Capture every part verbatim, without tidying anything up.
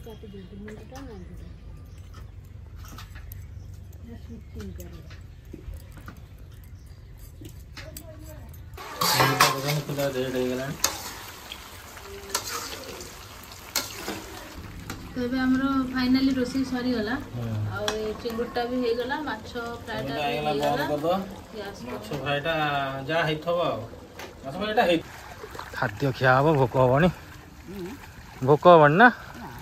तो ये हमरो फाइनली रोसी सरी गला आ चिंगुटा भी हे गला माछ फ्राईटा हे गला माछ फ्राईटा जा हेथबो माछ फ्राईटा हे खाद्य खियाबो भोक हबनी भोक हबनी ना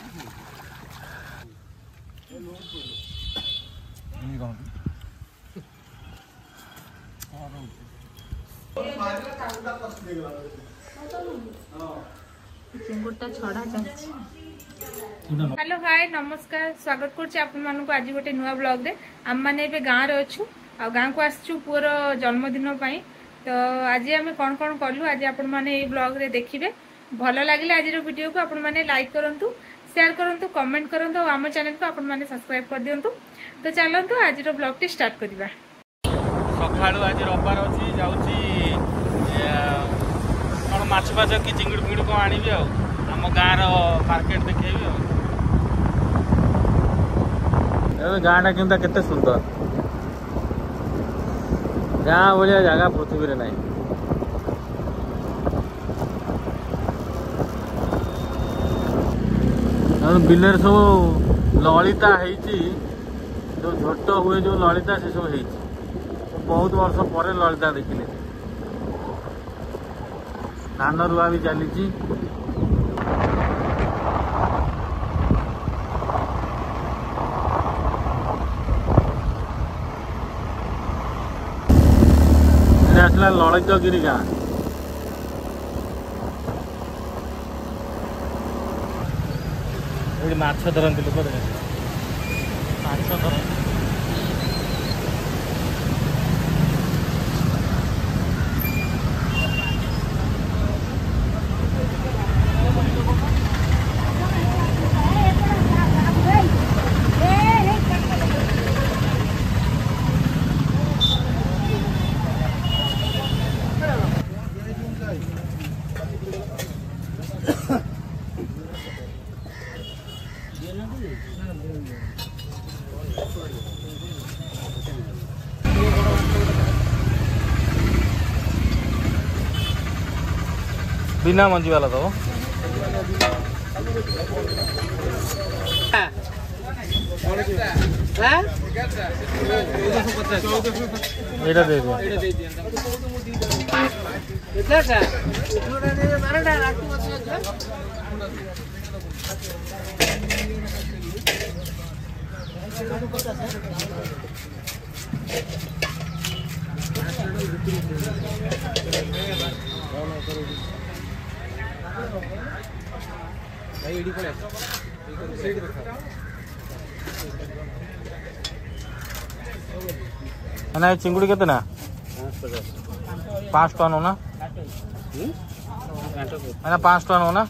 चिंगुटा छड़ा जाछि। हेलो हाय नमस्कार स्वागत करछि आपन मानको आज गोटे नुआ ब्लॉग रे आम माने बे गां रे अछु आ गां को आछू पुअर जन्मदिन पई तो आज आम कौन कौन कलु आज आपण माने ए ब्लॉग रे देखिबे भलो लागिले आज वीडियो को आपण माने लाइक करंतु शेयर करंतु कमेंट करंतु और आम चैनल को आपण माने सब्सक्राइब कर दियंतु। तो चलंतु आज रो ब्लॉग टी स्टार्ट करिबा। सखाळु आज रविवार अछि जाउची कोन माछ बाज की चिंगुड़ पिंगुड़ को आनिबी आ हम गां रो मार्केट देखेबी आ ए गांडा केनता केते सुंदर गां बोलिया जगह पृथ्वी रे नाही बिलर सब ललिता हेची जो झोट हुए जो ललिता से सब हेची बहुत वर्ष पर ललिता देखिले धान रुआ भी चली आसला ललितगिरी गाँ ये माछ धरती लोक माछ धर बिना मंजी वाला तो एटा दे दो ना चिंगुड़ी केते ना पाँच टन हो ना ना पाँच टन हो ना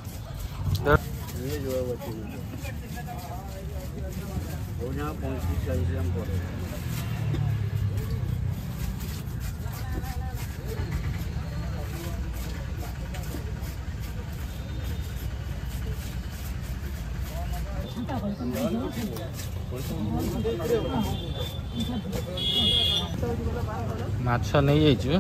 माछ नहीं जा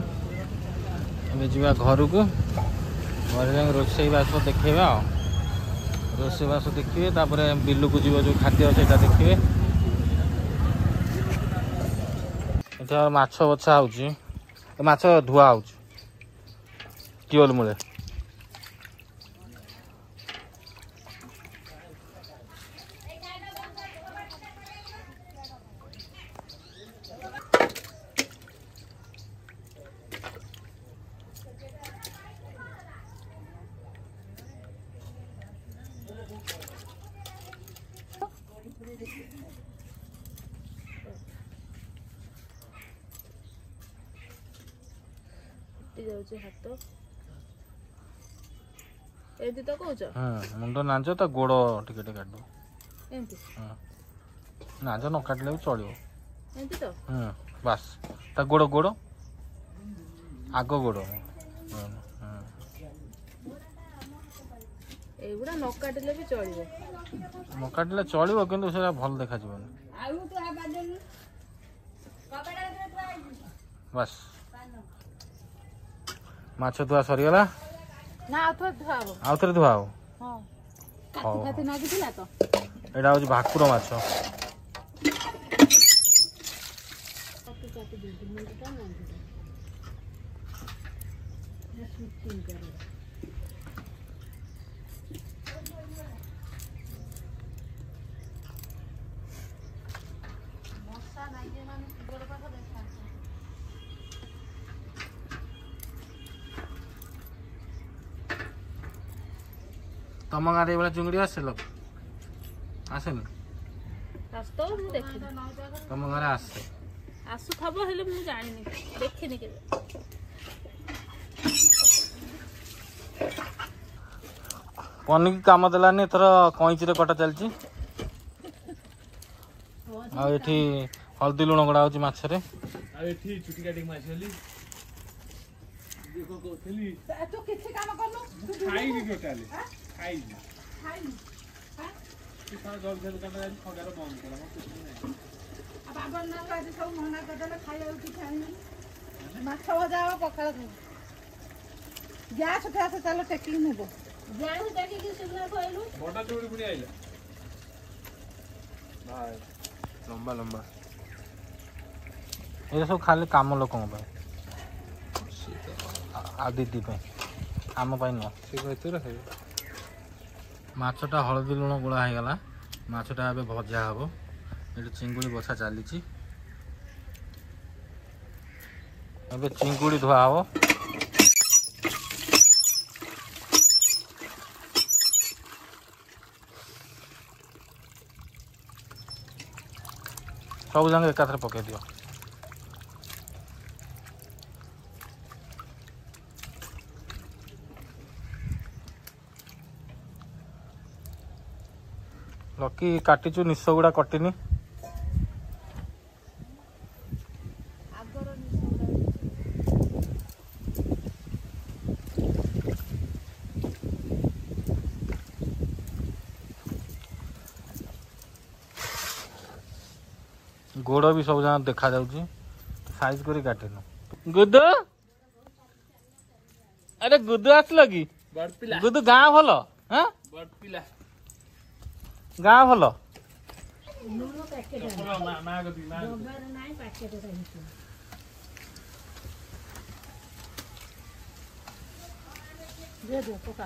घर को घर रोसई बास देखा रोसई बास देखिए बिलू को जीव जो खाद्य से देखिए इतना माछ बछा हो माछ धुआ हो टिओल मूले हाथ एदी तो कहूच हां मुंड नांज ता गोड़ टिके टिके काट दो एंती हां नांज न काटले भी चलियो एंती तो हां बस ता गोड़ गोड़ आगो गोड़ हां एगुड़ा न काटिले भी चलिबो न काटिले चलिबो किंतु सेटा भल देखा जीवन बस माछ धुआ सरीगला ना आथो धुआबो आउ थरे धुआ हो हां हौ। खाते नागी थिला तो एटा हो भाकुर माछ तम गाँव वाला चुंगड़ी आसे लोग आसेनि रास्तो मु देखि तम गाँव आसे आसु थबो हेले मु जानिनी देखिनी के पनिक काम देलानी थर कईची रे कटा चलची आ एठी हल्दी लुण गड़ा होची माछरे आ एठी चुटी काटी माछली देखो कोथली तू किछि काम करनु खाई भी टोटाली खाई खाई हां तू सा जल जल कर आज खगार बंद कर हम कुछ नहीं अब बाबा ना आज सब मना करदला खाइयो कि खाइनी माछ भजा पखाल गैस उठा से चलो टेकिंग नेबो जानु देखि कि सुना कहलु बड़ा चोरी पुनी आइला भाई लंबा लंबा ये सब खाली काम लोकों पे आ दीदी पे आम पाई न से कहते रहे माछटा हलदी लुण गोला हो गला माछटा ए भजा हम ये चिंगुड़ी बछा चली ए चिंगुड़ी धुआ हम सब जंग एकाथरे पकई दियो लकी काटिचु निश गुड़ा कटिनी गोड़ भी सब जगह देखा जाउची साइज करी काटिनु गुदु अरे गुदु आसलो कि बड़ पिला गुदु गाँ भल हां बड़ पिला गाँ भल मा मा गदी मा दे दे पका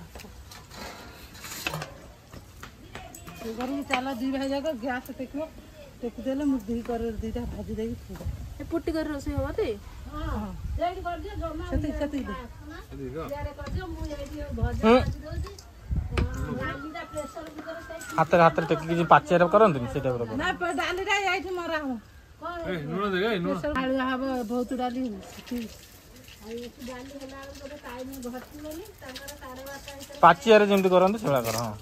तू करी चला दी भाई जाको गैस टेकियो टेक देले मुद्दी कर दीटा भाजी देई थोड़ा ए पुट्टी कर रोसे होबा ते हां जेडी कर दियो जमा सती सती दे यारे कर दियो मु एडी भजा भाजी दोजी डालीदा प्रेशर कुकर से हाथ हाथ टेकी कि पाचिया करंती से टाइप रो ना पर डाली रा आइठी मरा हम ए नुन दे ए नुन आलू हब बहुत डाली ठीक आई डाली होला तो टाइम भर्ती होली तंगर साढ़े बारह पाचिया रे जेमती करंती सेला कर हां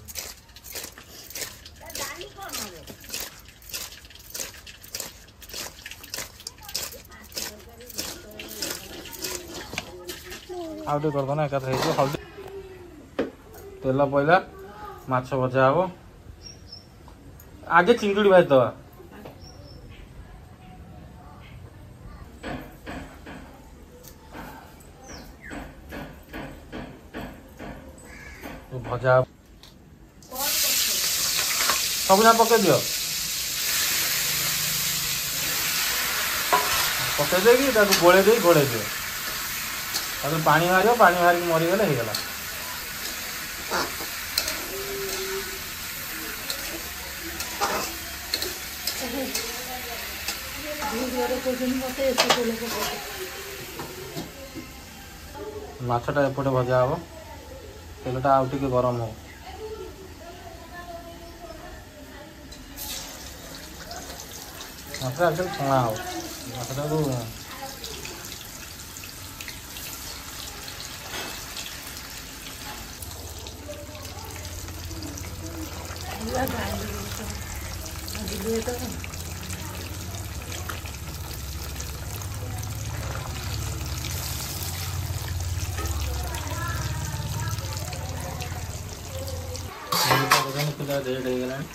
डाली कोन हो आउटे कर दना एका थई हल्दी तेल पइला माछ भजा हो आगे चिंगुड़ी भाज दवा भजा सब ना पके दियो पके देगी ताको गोळे देई गोळे दियो ताको पानी मारियो पानी मारी मरी गले हे गला माछटा एपटे भजा हम तेलटा आउ टिके गरम हो माछटा एकदम छणा हो माछटा को ଅଧିକା ରେଟ୍ ହେଇଗଲାଣି।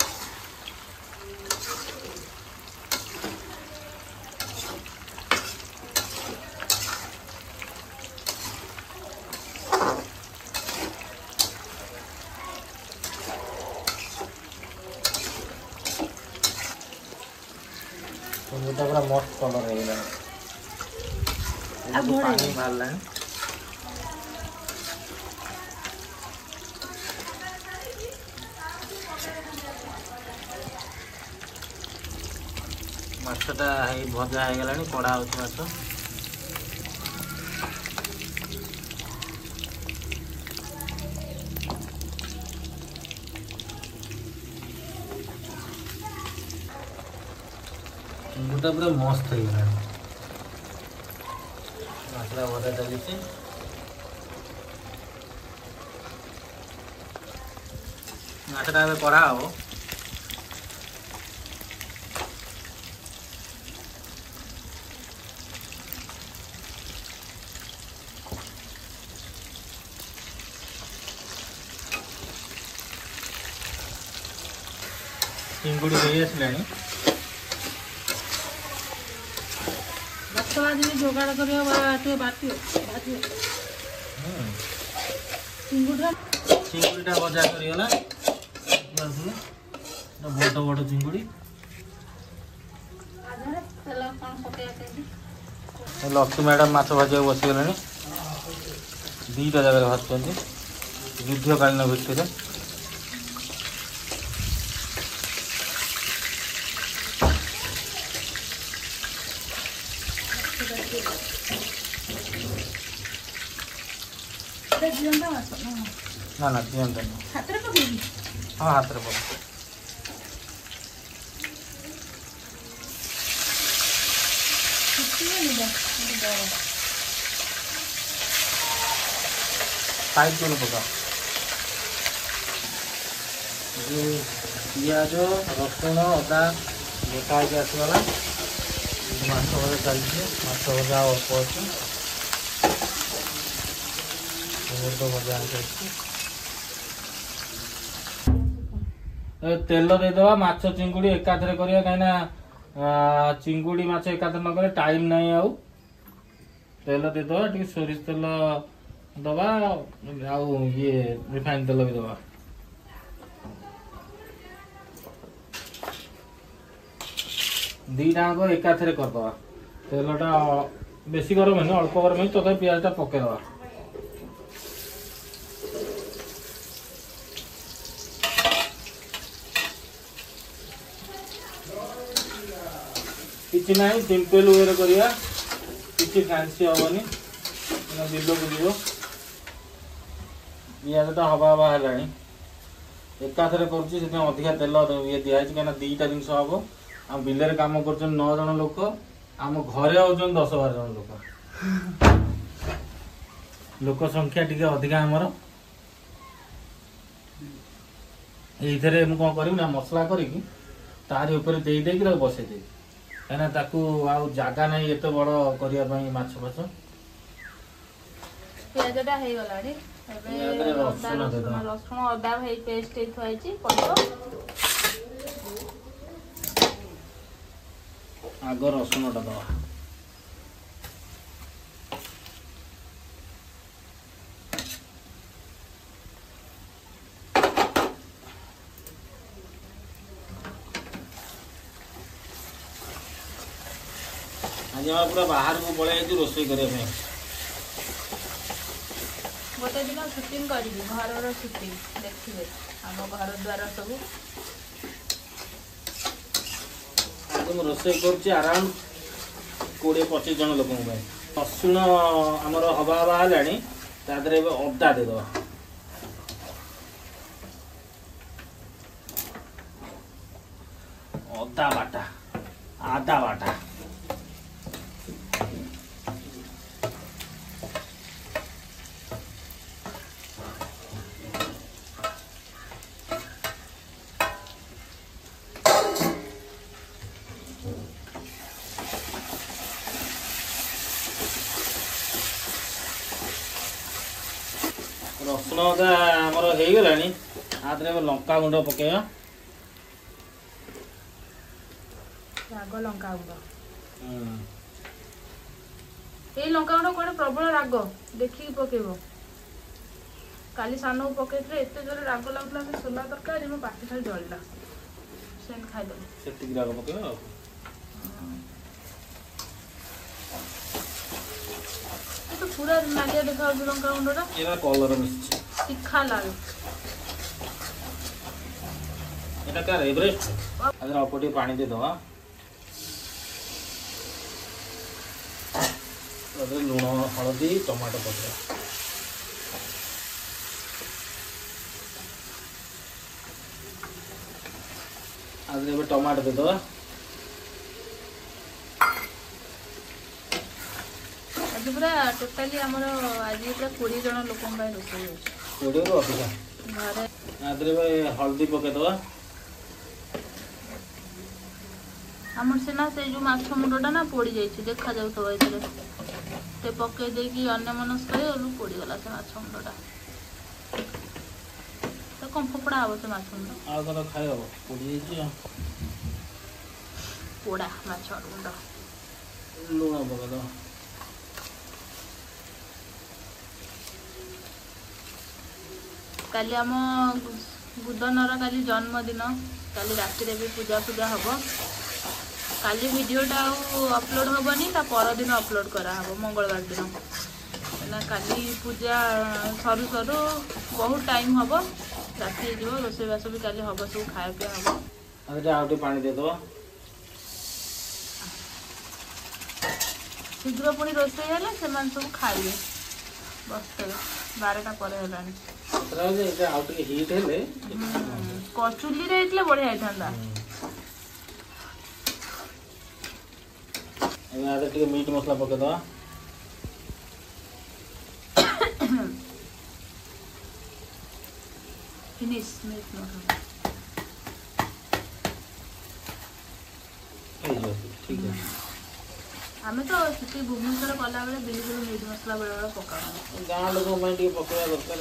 चिंगुटा पूरा मस्त कलर ହେଇଗଲାଣି। ପାଣି ବାହାରିଲାଣି। ମାଛଟା ହେଇ ଭଜା ହେଇଗଲାଣି, କଢ଼ା ହେଉଛି ମାଛ। चिंगुटा पूरा मस्त ହେଇଗଲାଣି। ମାଛଟା ଭଜା ଚାଲିଛି। ମାଛଟା ଏବେ କଢ଼ା ହବ। ଚିଙ୍ଗୁଡ଼ି ହେଇ ଆସିଲାଣି। ଭାତ ଆଜି ଯୋଗାଡ଼ କରିବା ଟିକେ ବାଟିବ ଭାଜିବ। ଚିଙ୍ଗୁଡ଼ିଟା ଚିଙ୍ଗୁଡ଼ିଟା ଭଜା କରିଗଲା। ବଡ଼ ବଡ଼ ଚିଙ୍ଗୁଡ଼ି। ତେଲ କ'ଣ ପକେଇବା ପାଇଁ ଲକ୍ଷ୍ମୀ ମ୍ୟାଡ଼ାମ୍ ମାଛ ଭାଜିବାକୁ ବସିଗଲେଣି। ଦୁଇଟା ଜାଗାରେ ଭାଜୁଛନ୍ତି ଯୁଦ୍ଧକାଳୀନ ଭିତ୍ତିରେ। ନା ନା ଦିଅନ୍ତନି। ହାତରେ ପକେଇବି। ହଁ ହାତରେ ପକେଇ। ସାଇଜ୍ করে ପକା। ପିଆଜ ରସୁଣ ଅଦା ବଟା ହେଇକି ଆସିଗଲା। ମାଛ ଭଜା ଚାଲିଛି। ମାଛ ଭଜା ଅଳ୍ପ ଅଛି। ଭଜା ହେଇଛି। ତେଲ ଦେଇଦେବା। ମାଛ ଚିଙ୍ଗୁଡ଼ି ଏକାଥରେ କରିବା, କାହିଁକିନା ଚିଙ୍ଗୁଡ଼ି ମାଛ ଏକାଥରେ ନ କଲେ ଟାଇମ୍ ନାହିଁ। ଆଉ ତେଲ ଦେଇଦେବା, ଟିକେ ସୋରିଷ ତେଲ ଦବା, ଆଉ ଇଏ ରିଫାଇନ୍ ତେଲ ବି ଦବା। ଦିଟାଙ୍କ ଏକାଥରେ କରିଦେବା। ତେଲଟା ବେଶୀ ଗରମ ହେଇନି, ଅଳ୍ପ ଗରମ ହେଇଛି, ତଥାପି ପିଆଜଟା ପକେଇଦେବା। କିଛି ନାହିଁ, ସିମ୍ପଲ୍ ୱେରେ କରିବା, କିଛି ଫ୍ୟାନ୍ସି ହେବନି। ବିଲକୁ ଯିବ। ପିଆଜଟା ହବା ହବା ହେଲାଣି। ଏକାଥରେ କରୁଛି, ସେଥିପାଇଁ ଅଧିକା ତେଲ ଇଏ ଦିଆହେଇଛି, କାହିଁକିନା ଦୁଇଟା ଜିନିଷ ହବ। ଆମ ବିଲରେ କାମ କରୁଛନ୍ତି ନଅ ଜଣ ଲୋକ, ଆମ ଘରେ ହେଉଛନ୍ତି ଦଶ ବାର ଜଣ ଲୋକ। ଲୋକ ସଂଖ୍ୟା ଟିକେ ଅଧିକା ଆମର। ଏଇଥିରେ ମୁଁ କ'ଣ କରିବି ନା, ମସଲା କରିକି ତାରି ଉପରେ ଦେଇ ଦେଇକି ତାକୁ ବସେଇଦେବି, କାହିଁକିନା ତାକୁ ଆଉ ଜାଗା ନାହିଁ ଏତେ ବଡ଼ କରିବା ପାଇଁ ମାଛ ଫାଛ। ପିଆଜଟା ହେଇଗଲାଣି। ଏବେ ରସୁଣ ଅଦା ହେଇ ପେଷ୍ଟ ହେଇ ଥୁଆ ହେଇଛି, ପଡ଼ିବ। ଆଗ ରସୁଣଟା ଦେବା। ଆଜି ଆମେ ପୁରା ବାହାରକୁ ପଳେଇ ଯାଇଛୁ ରୋଷେଇ କରିବା ପାଇଁ। ଗୋଟେ ଦିନ ସୁଟିଂ କରିବି, ଘରର ସୁଟିଂ ଦେଖିବେ, ଆମ ଘର ଦ୍ୱାର ସବୁ। ଆଜି ମୁଁ ରୋଷେଇ କରୁଛି ଆରାଉଣ୍ଡ କୋଡ଼ିଏ ପଚିଶ ଜଣ ଲୋକଙ୍କ ପାଇଁ। ରସୁଣ ଆମର ହବା ହବା ହେଲାଣି, ତା ଦେହରେ ଏବେ ଅଦା ଦେଇଦେବା। ଅଦା ବାଟା, ଆଦା ବାଟା, ରସୁଣ ଅଦା ଆମର ହେଇଗଲାଣି। आदरे लंका गुंड पकेया राग लंका गुंड हम्म ए लंका गुंड कोड़े प्रबल राग देखिकी पकेबो काली सानो पकेइले एते जोर राग लागला से सोला तरकारी मो पाटी खाली जळला सेन खाइ दे सेतिक राग पकेया तो पूरा नालिया देखा लंका गुंडटा एरा कलर मिसछि तीखा लागे एटा का एवरेस्ट अगर अपटी पानी दे दवा अदर लूण हळदी टमाटो पकेया आदरे बे टमाटो दे दवा आज पूरा टोटाली हमर आज पूरा बीस जन लोकन भाई रोसई हो कोड़े रो अधिका घरे आदरे बे हल्दी पके दवा हमर सेना से जो माछ मुंडटा ना पोड़ी जाई छी देखा जाउ तो एतरे ते पके दे कि अन्य मनस करे ओलु पोड़ी गला से माछ मुंडटा तो कम फोपड़ा आबो से माछ मुंड आ करा खाइ हो पोड़ी छी पोड़ा माछ मुंड लूण पके दवा काली आम बुधनर काली जन्मदिन काली राति रे भी पूजा पूजा हबो काली वीडियोटा अपलोड हेनी ता पर दिन अपलोड करा हबो मंगलवार दिन ना काली पूजा सरू सरू बहुत टाइम हबो राति जीव रोसे बास भी काली हबो सब खाया पिया हबो अरे आउटे पानी दे दो शीघ्र पुणी रोसे हेले से मान सब खाइबे बसते बारटा पर हेलानी तरा जे एटा आउटे हीट हेले कचुली रे इतले बढ़िया आइथांदा ए आदे टिके मीट मसाला पके दवा फिनिश मीट मसाला ए जो ठीक है हमें तो सिटी भुवनेश्वर कला बेले बिल्कुल मीट मसला बेले बेले पका गाँ लोक मैं टिके पकेया दरकार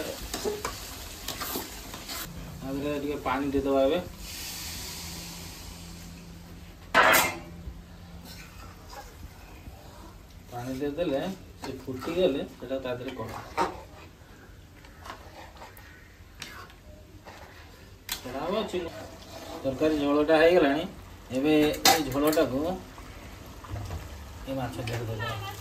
आदरे टिके पानी दे दवा एबे पानी दे देले से फुटी गेले सेटा तादरे कर सेटा हो छि तरकारी झोलटा हे गेलानी एबे ए झोलटा को ए माछ दे दे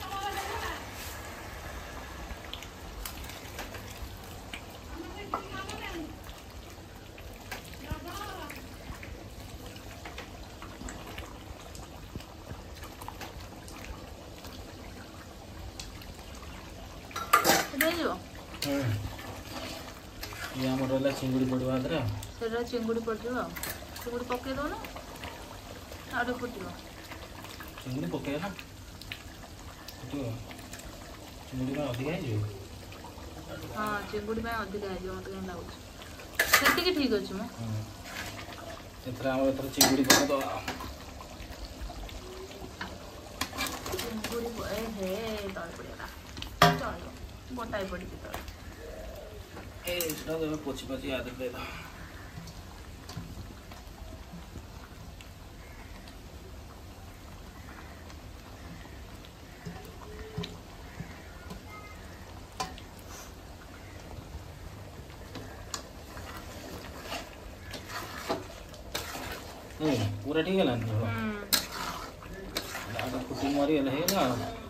ये हमर वाला चिंगुड़ी पड़वा आदरे सेरा चिंगुड़ी पड़ जाओ चिंगुड़ी पके दो ना आडे फुटियो चिंगुड़ी पके ना तो चिंगुड़ी में अधिक है जो हां चिंगुड़ी में अधिक है जो मत लागो सेति के ठीक अछि म एतरा हमर एतरा चिंगुड़ी पके दो चिंगुड़ी ए हे तळ पड़ेला चलो गोटाई पड़ी तळ ए इसरा दे पोछि पोछि आदर दे दो पूरा ठीक है ना दादा कुटी मारी है ना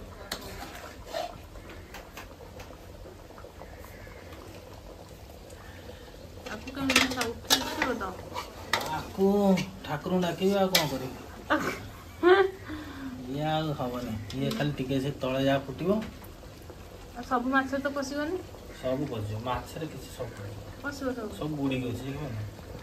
आपको कहीं नहीं सब ठीक है बताओ आपको ठाकुर डाके आ कोन करी ये आ हबने ये खाली टिके से तळे जा फुटिबो सब माछ तो पसिबनी सब पसिबो माछ रे किछि सब पसिबो सब सब गुडी गछि कि माने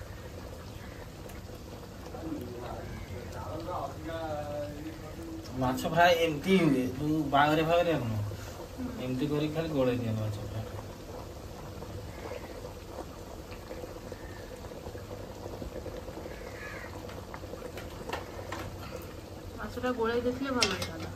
माछ फ्राई एमती हुए तू बागरे फागरे न एमती करी खाली गोळे दिया माछ फ्राई माछटा गोळे देखले भल लागला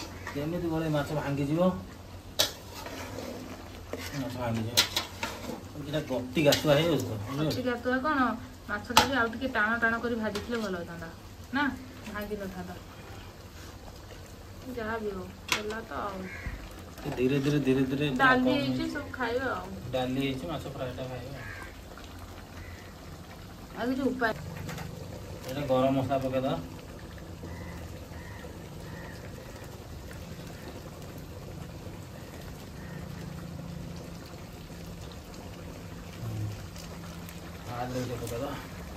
केमिति गोळे माछ भांगी जीवो माछ भांगी जीवो ଏଟା ଗତି ଗାତୁଆ ହେଇଯାଉଛି ତ ଅଛି ଗାତୁଆ କଣ ମାଛଟା ବି ଆଉ ଟିକେ ଟାଣ ଟାଣ କରି ଭାଜିଥିଲେ ଭଲ ହେଇଥାନ୍ତା ନା ଭାଙ୍ଗି ନଥାନ୍ତା ଯାହା ବି ହଉ ହେଲା ତ ଆଉ ଧୀରେ ଧୀରେ ଧୀରେ ଧୀରେ ଡାଲି ହେଇଛି ସବୁ ଖାଇବା ଆଉ ଡାଲି ହେଇଛି ମାଛ ଫ୍ରାଏଟା ଖାଇବା ଆଉ କିଛି ଉପାୟ ଏଇଟା ଗରମ ମସଲା ପକେଇଦବା ପକେଇଦବା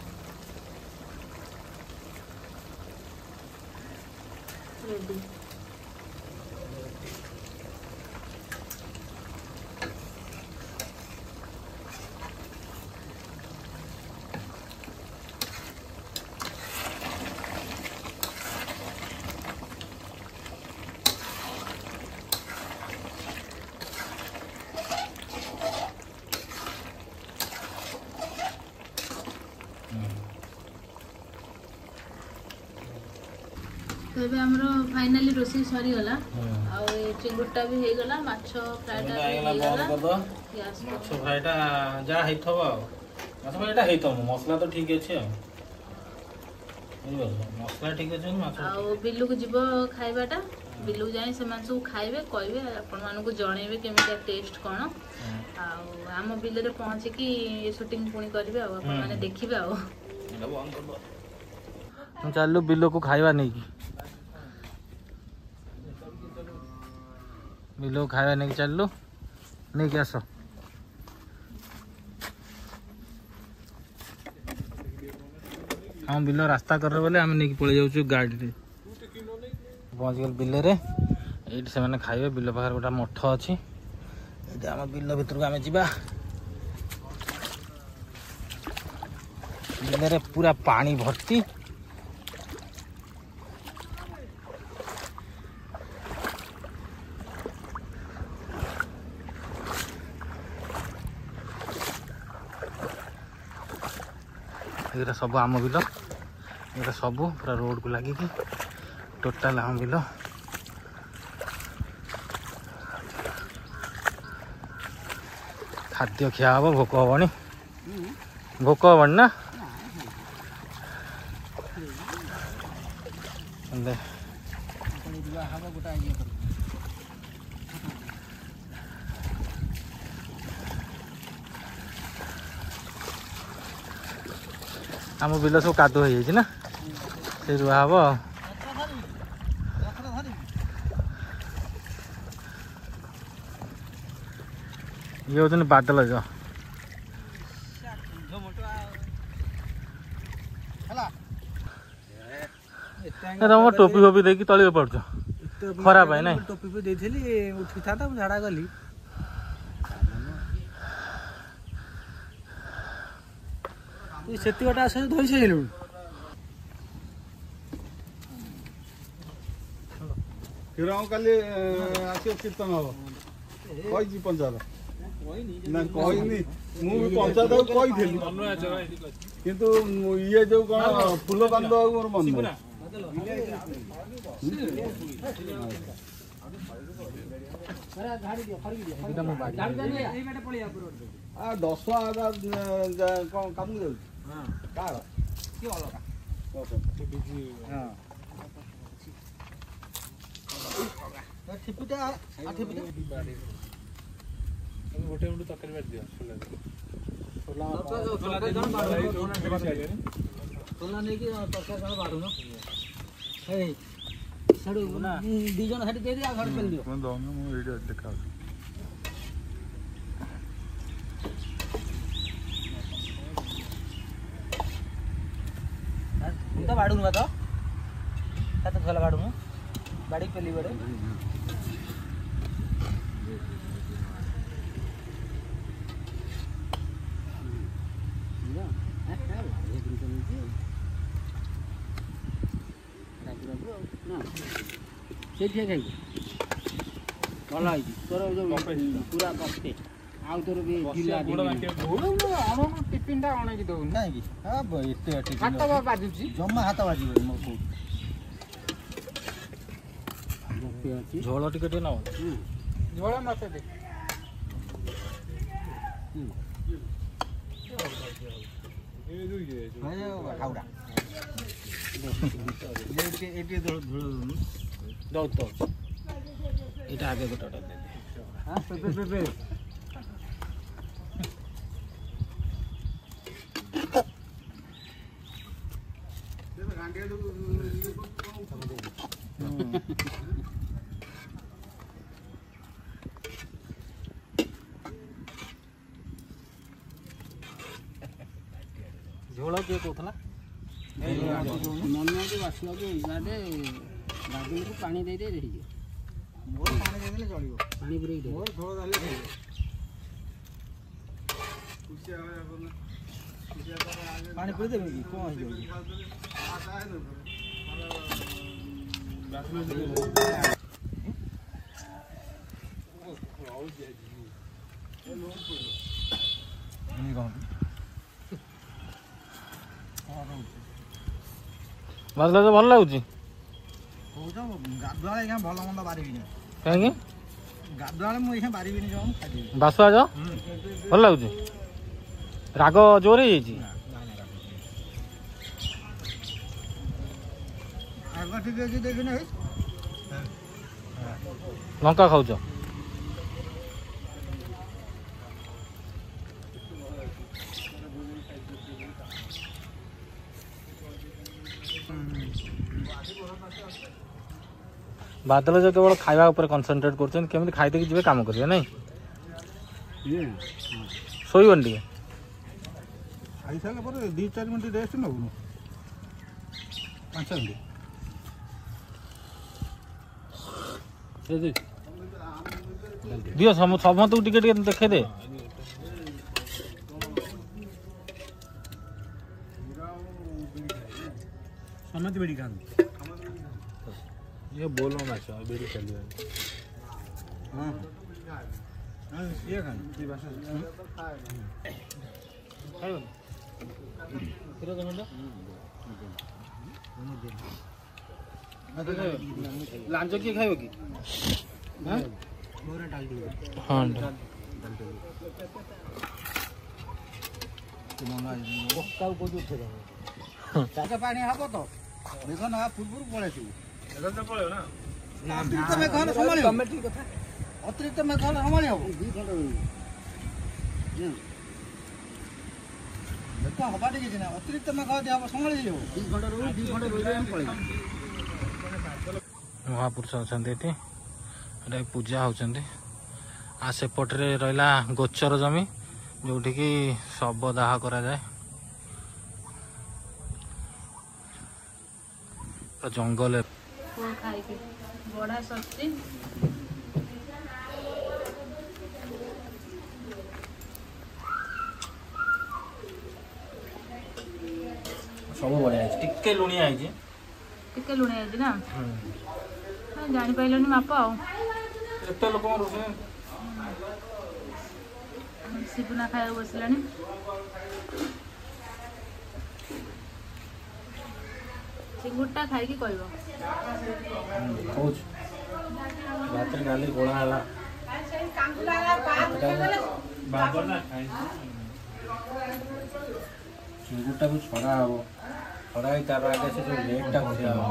ରେଡି तो ଏବେ ଆମର ଫାଇନାଲି ରୋଷେଇ ସରିଗଲା ଆଉ ଏ ଚିଙ୍ଗୁଡିଟା ବି ହେଇଗଲା ମାଛ ଫ୍ରାଏଟା ବି ହେଇଗଲା ଗ୍ୟାସ୍ ମାଛ ଫ୍ରାଏଟା ଯାହା ହେଇଥିବ ଆଉ ମାଛ ଫ୍ରାଏଟା ହେଇଥିବ ମସଲା ତ ଠିକ ଅଛି ଆଉ ବୁଝିପାରୁଛ ମସଲା ଠିକ ଅଛି ମାଛ ଆଉ ବିଲୁକୁ ଯିବ ଖାଇବାଟା ବିଲୁକୁ ଯାଇ ସେମାନେ ସବୁ ଖାଇବେ କହିବେ ଆପଣମାନଙ୍କୁ ଜଣେଇବେ କେମିତିଆ ଟେଷ୍ଟ କ'ଣ ଆଉ ଆମ ବିଲରେ ପହଞ୍ଚିକି ସୁଟିଂ ପୁଣି କରିବେ ଆଉ ଆପଣମାନେ ଦେଖିବେ ଆଉ ଚାଲୁ ବିଲକୁ ଖାଇବା ନେଇକି ବିଲକୁ ଖାଇବା ନେଇକି ଚାଲିଲୁ ନେଇକି ଆସ ଆମ ବିଲ ରାସ୍ତା କରେ ବୋଲେ ଆମେ ନେଇକି ପଳେଇ ଯାଉଛୁ ଗାଡ଼ିରେ ପହଞ୍ଚିଗଲୁ ବିଲରେ ଏଇଠି ସେମାନେ ଖାଇବେ ବିଲ ପାଖରେ ଗୋଟେ ମଠ ଅଛି ଏଇଠି ଆମ ବିଲ ଭିତରକୁ ଆମେ ଯିବା ବିଲରେ ପୁରା ପାଣି ଭର୍ତ୍ତି ଏଗୁଡ଼ା ସବୁ ଆମ ବିଲ ଏଗୁଡ଼ା ସବୁ ପୁରା ରୋଡ଼କୁ ଲାଗିକି ଟୋଟାଲ ଆମ ବିଲ ଖାଦ୍ୟ ଖିଆ ହବ ଭୋକ ହବନି ଭୋକ ହବନି ନା ଆମ ବିଲ ସବୁ କାଦୁଅ ହେଇଯାଇଛି ନା ସେ ରୁଆ ହବ ଇଏ ହଉଛନ୍ତି ବାଦଲ ଯ ତମ ଟୋପି ଫୋପି ଦେଇକି ତଳିବେ ପଡୁଛ ଖରା ପାଇଁ ନାଇଁ ଟୋପି ବି ଦେଇଥିଲି ଉଠିଥାନ୍ତା ମୁଁ ଝାଡ଼ା ଗଲି ସେତିକଟା ଆସ ଧୋଇ ସାରିଲୁଣି କ୍ଷୀର କାଲି ଆସିବ କୀର୍ତ୍ତନ ହବ କହିଛି ପଞ୍ଚାୟତ ନା କହିନି ମୁଁ ବି ପଞ୍ଚାୟତକୁ କହିଥିଲି କିନ୍ତୁ ଇଏ ଯୋଉ କଣ ଫୁଲ କାନ୍ଦ ମୋର ମନେ ଦଶ କଣ କାମକୁ ଯାଉଛି କାହାର ଗୋଟେ ମିନିଟ ତରକାରୀ ବାଡ଼ି ଦିଅ ସୋଲା ନେଇକି ତରକାରୀ ସାଳ ବାଢୁନ ଦି ଜଣ ସେଠି ଦେଇଦିଅ ଆଉ ଘରେ ପେଲି ଦିଅ ଦେଖା ତ ବାଢୁନୁ ବା ତ ତ ଭଲ ବାଢୁନୁ ବାଡି ପେଲି ବଡେ ସେଇଠି ଖାଇବୁ ଭଲ ହେଇଛି ତୋର ଯୋଉ ପୁରା କଷ୍ଟେ ଆଉ ତୋର ବି ଟିଫିନ ଟା ଅଣେଇକି ଦଉନି କାହିଁକି ଏତେ ହାତ ବାଜୁଛି ଜମା ହାତ ବାଜିବନି ମୋ କହୁଛି ଝୋଳ ଟିକେ ଟିକେ ନବ ଝୋଳ ମତେ ଦେ ଖାଉଡ଼ା ଏଠି ଧୂଳ ଧୂଳ ଦଉ ଏଇଟା ଆଗେ ଗୋଟେ ଗୋଟେ ଦେବେ ହଁ ପେପେ ପେପେ ଝୋଳ କିଏ କହୁଥିଲା ମନେ ବାସିବାକୁ ଇଆଡ଼େ ଗାଧୋଇକି ପାଣି ଦେଇ ଦେଇ ଦେଇଛି ମୋର ପାଣି ଦେଇଦେଲେ ଚଳିବ ପାଣି ପୁରେଇ ମୋର ଝୋଳ ଦେଲେ ପାଣି ପୁରେଇ ଦେବେ କି କ'ଣ ହେଇଯାଉଛି ବାସିଲା ତ ଭଲ ଲାଗୁଛି ଗାଧୁଆଳେ ଆଜ୍ଞା ଭଲ ମନ୍ଦ ବାରିବିନି କାହିଁକି ଗାଧୁଆଳେ ମୁଁ ଏଇଖା ବାରିବିନି ଜମା ଖାଇଦେବି ବାସୁଆ ଯ ଭଲ ଲାଗୁଛି ରାଗ ଜୋର ହେଇଯାଇଛି ଆଗ ଠିକ ଅଛି ଦେଖିନି ହେଇ ଲଙ୍କା ଖାଉଛ ବାଦଲ ଯେ କେବଳ ଖାଇବା ଉପରେ କନସେନ୍ଟ୍ରେଟ୍ କରୁଛନ୍ତି କେମିତି ଖାଇଦେଇକି ଯିବେ କାମ କରିବେ ନାଇଁ ଶୋଇବନି ଟିକେ ଖାଇସାରିଲା ପରେ ଦୁଇ ଚାରି ମିନିଟ୍ ରେଷ୍ଟ ନେବୁନୁ ପାଞ୍ଚ ମିନିଟ୍ ଦିଅ ସମସ୍ତଙ୍କୁ ଟିକେ ଟିକେ ଦେଖେଇ ଦେ ସମସ୍ତେ ବେଡ଼ି ଖାଆନ୍ତି ये बोलो माछ बेड़ी चलिए हाँ हाँ ये खान ये बस ଖାଇବନି କ୍ଷୀର ଦେମି ଲାଞ୍ଜ କିଏ ଖାଇବ କି ହଁ ପାଣି ହବ ତ ଦେଖ ନେବା ପୂର୍ବରୁ ପଳେଇଥିବୁ ଅତିରିକ୍ତ ମେଘ ହେଲେ ସମ୍ଭାଳି ହବ ଅତିରିକ୍ତ ମେଘ ହେଲେ ସମ୍ଭାଳି ହବ ଦୁଇ ଘଣ୍ଟା ଦେଖ ହବା ଟିକେ କିଛି ନା ଅତିରିକ୍ତ ମେଘ ଯଦି ହବ ସମ୍ଭାଳି ହେଇଯିବ ଦୁଇ ଘଣ୍ଟା ରହୁ ଦୁଇ ଘଣ୍ଟା ରହିଲେ ଆମେ ପଳେଇବୁ ମହାପୁରୁଷ ଅଛନ୍ତି ଏଠି ଏଟା ପୂଜା ହେଉଛନ୍ତି ଆଉ ସେପଟରେ ରହିଲା ଗୋଚର ଜମି ଯେଉଁଠିକି ଶବ ଦାହ କରାଯାଏ ଜଙ୍ଗଲ ଖାଇକି ବଢ଼ା ସସ୍ତି ସବୁ ବଢ଼ିଆ ହେଇଛି ଟିକେ ଲୁଣିଆ ହେଇଛି ଟିକେ ଲୁଣିଆ ହେଇଛି ନା ଜାଣିପାରିଲନି ମାପ ଆଉ ଏତେ ଲୋକଙ୍କ ରୋଷେଇ ଶିବୁନା ଖାଇବାକୁ ବସିଲାଣି ଚିଙ୍ଗୁଡିଟା ଖାଇକି କହିବ କହୁଛୁ ରାତିରେ କାଲି ଗୋଳା ହେଲା ଚିଙ୍ଗୁଡିଟାକୁ ଛଡ଼ା ହବ ଛଡ଼ା ହେଇ ତାର ଆଗେ ସେ ଯେଉଁ ରେଟ୍ଟା ବଢ଼ିଆ ହବ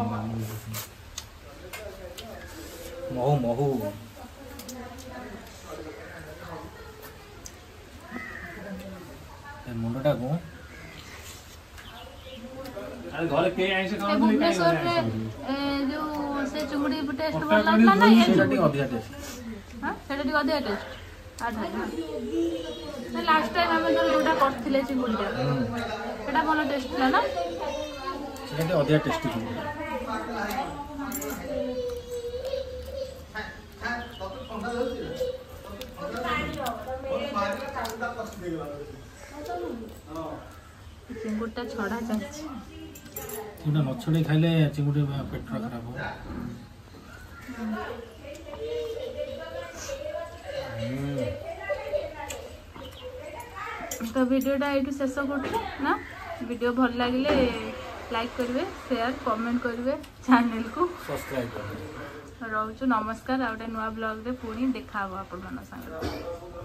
ମହୁ ମହୁ ମୁଣ୍ଡଟାକୁ ଘରେ କେହି ଆଇଁଷ ଭୁବନେଶ୍ୱରରେ ଯୋଉ ସେ ଚିଙ୍ଗୁଡି ଟେଷ୍ଟ ଭଲ ଲାଗୁଥିଲା ନା ଇଏ ଚିଙ୍ଗୁଡି ଅଧିକା ଟେଷ୍ଟ ହଁ ସେଟା ଟିକେ ଅଧିକା ଟେଷ୍ଟ ଲାଷ୍ଟ ଟାଇମ୍ ଆମେ ଯୋଉ ଯୋଉଟା କରିଥିଲେ ଚିଙ୍ଗୁଡିଟା ସେଟା ଭଲ ଟେଷ୍ଟ ଥିଲା ନା ସେଟା ଟିକେ ଅଧିକା ଟେଷ୍ଟି ଚିଙ୍ଗୁଡି ଚିଙ୍ଗୁଡିଟା ଛଡା ଚାଲିଛି ଚିଙ୍ଗୁଡି ନ ଛଡେଇ ଖାଇଲେ ଚିଙ୍ଗୁଡି ପେଟ ଖରାପ ହବ ତ ଭିଡ଼ିଓଟା ଏଇଠୁ ଶେଷ କରୁଛୁ ନା ଭିଡ଼ିଓ ଭଲ ଲାଗିଲେ ଲାଇକ୍ କରିବେ ସେୟାର କମେଣ୍ଟ କରିବେ ଚ୍ୟାନେଲକୁ ସବସ୍କ୍ରାଇବ କରିବେ ରହୁଛୁ ନମସ୍କାର ଆଉ ଗୋଟେ ନୂଆ ବ୍ଲଗରେ ପୁଣି ଦେଖା ହବ ଆପଣମାନଙ୍କ ସାଙ୍ଗରେ।